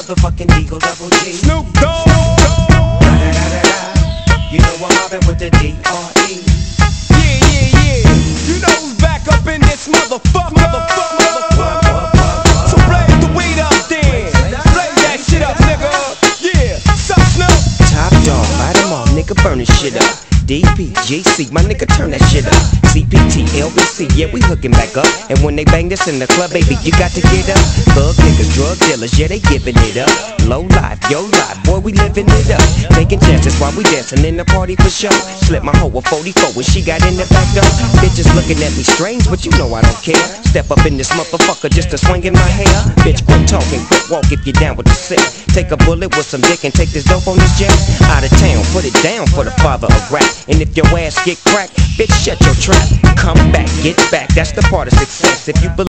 motherfucking Eagle Double G. Snoop Dogg. You know I'm mobbing with the D.R.E. Yeah. You know who's back up in this motherfucker. So blaze the weed up then. Blaze that shit up, nigga. Yeah. Sup, Snoop? Top dog, light 'em all, nigga, burn this shit up. DP, GC, my nigga, turn that shit up. CPT, LBC, yeah, we hooking back up. And when they bang this in the club, baby, you got to get up. Thug niggas, drug dealers, yeah, they giving it up. Low life, yo life, boy, we living it up. Taking chances while we dancing in the party for show. Slip my hoe a 44 when she got in the back door. Bitches looking at me strange, but you know I don't care. Step up in this motherfucker just to swing in my hair. Bitch, quit talking, quit walk if you down with the sick. Take a bullet with some dick and take this dope on this jet. Out of town, put it down for the father of rap. And if your ass get cracked, bitch, shut your trap. Come back, get back, that's the part of success. If you believe